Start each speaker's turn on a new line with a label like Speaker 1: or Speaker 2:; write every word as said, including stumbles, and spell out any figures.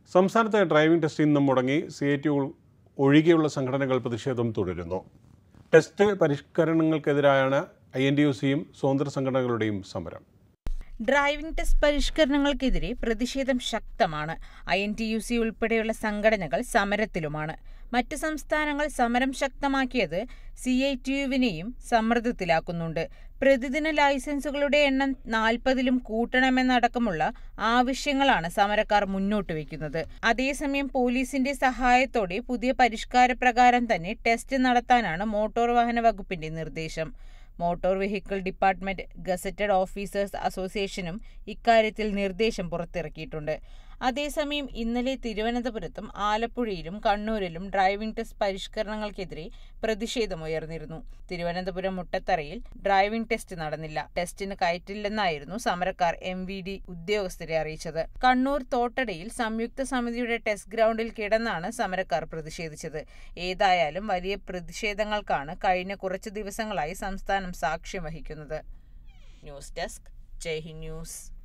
Speaker 1: സംസ്ഥാനത്തെ driving test ഇന്നും മുടങ്ങി. സി ഐ ടി ഒഴികെയുള്ള സംഘടനകൾ പ്രതിഷേധം തുടരുന്നു. ടെസ്റ്റ് പരിഷ്കരണങ്ങൾക്കെതിരായാണ് ഐ എൻ ടി യു സിയും സ്വതന്ത്ര സംഘടനകളുടെയും സമരം.
Speaker 2: ഡ്രൈവിംഗ് ടെസ്റ്റ് പരിഷ്കരണങ്ങൾക്കെതിരെ പ്രതിഷേധം ശക്തമാണ്. I N T U C ഉൾപ്പെടെയുള്ള സംഘടനകൾ സമരത്തിലുമാണ്. മറ്റ് സംസ്ഥാനങ്ങൾ സമരം ശക്തമാക്കിയത് സി ഐ ടി യുവിനെയും സമ്മർദ്ദത്തിലാക്കുന്നുണ്ട്. പ്രതിദിന ലൈസൻസുകളുടെ എണ്ണം നാൽപ്പതിലും കൂട്ടണമെന്നടക്കമുള്ള ആവശ്യങ്ങളാണ് സമരക്കാർ മുന്നോട്ട് വയ്ക്കുന്നത്. അതേസമയം പോലീസിന്റെ സഹായത്തോടെ പുതിയ പരിഷ്കാര പ്രകാരം തന്നെ ടെസ്റ്റ് നടത്താനാണ് മോട്ടോർ വാഹന വകുപ്പിന്റെ നിർദ്ദേശം. Motor vehicle department gazetted officers അസോസിയേഷനും ഇക്കാര്യത്തിൽ നിർദ്ദേശം പുറത്തിറക്കിയിട്ടുണ്ട്. അതേസമയം ഇന്നലെ തിരുവനന്തപുരത്തും ആലപ്പുഴയിലും കണ്ണൂരിലും ഡ്രൈവിംഗ് ടെസ്റ്റ് പരിഷ്കരണങ്ങൾക്കെതിരെ പ്രതിഷേധമുയർന്നിരുന്നു. തിരുവനന്തപുരം മുട്ടത്തറയിൽ ഡ്രൈവിംഗ് ടെസ്റ്റ് നടന്നില്ല. ടെസ്റ്റിന് കയറ്റില്ലെന്നായിരുന്നു സമരക്കാർ എം വി ഡി ഉദ്യോഗസ്ഥരെ അറിയിച്ചത്. കണ്ണൂർ തോട്ടടയിൽ സംയുക്ത സമിതിയുടെ ടെസ്റ്റ് ഗ്രൗണ്ടിൽ കിടന്നാണ് സമരക്കാർ പ്രതിഷേധിച്ചത്. ഏതായാലും വലിയ പ്രതിഷേധങ്ങൾക്കാണ് കഴിഞ്ഞ കുറച്ചു ദിവസങ്ങളായി സംസ്ഥാനം സാക്ഷ്യം വഹിക്കുന്നത്. News desk Jai Hind news.